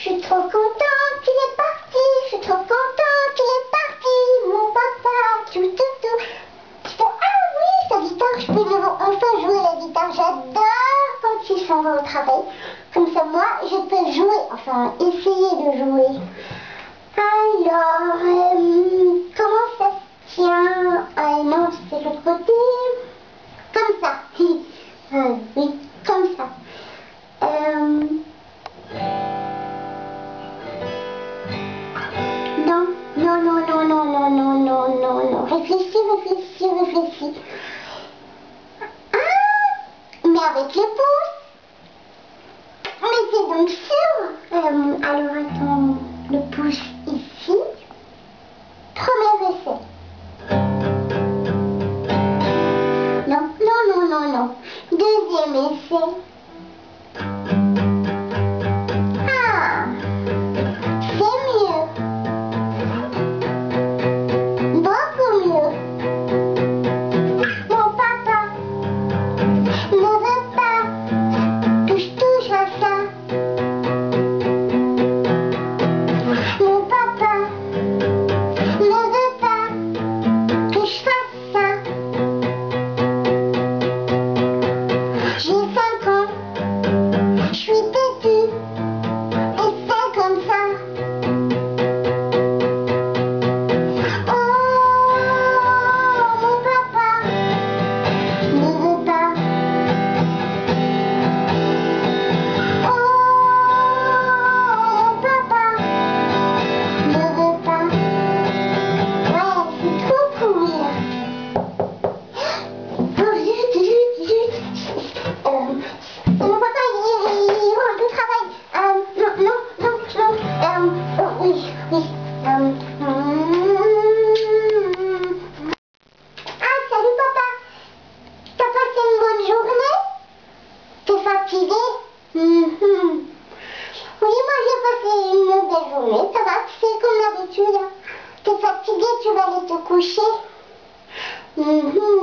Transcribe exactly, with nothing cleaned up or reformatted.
Je suis trop contente qu'il est parti, je suis trop contente qu'il est parti, mon papa, tout, tout, tout. Je fais, ah oui, sa guitare, je peux lui enfin jouer la guitare. J'adore quand il s'en va au travail. Comme ça, moi, je peux jouer, enfin, essayer de jouer. Alors, euh, comment ça se tient? Ah non, c'est de l'autre côté. Comme ça. euh, oui, comme ça. Euh... Non, non, non, non, non, non, non, non, non, non. Réfléchis, réfléchis, réfléchis. Ah, mais avec le pouce. Mais c'est donc sûr. Euh, alors attends, le pouce ici. Premier essai. Non, non, non, non, non. Deuxième essai. Ah, c'est mieux. Beaucoup mieux. Mon papa ne veut pas que je touche à ça. Mon papa ne veut pas que je fasse ça. J'ai cinq ans, je suis têtue, et c'est comme ça. Oh, mon papa ne veut pas. Oh, mon papa ne veut pas. Ouais, c'est trop cool. Oh, zut, zut, zut. Euh, mon papa, il, il rentre du travail. Euh, non, non, non, non. Euh, oh, oui, oui. Euh, hmm. Ah, salut papa. T'as passé une bonne journée? T'es fatigué? Mhm. Oui, moi j'ai passé une belle journée. Ça va, c'est comme d'habitude. T'es fatigué, tu vas aller te coucher. Mhm.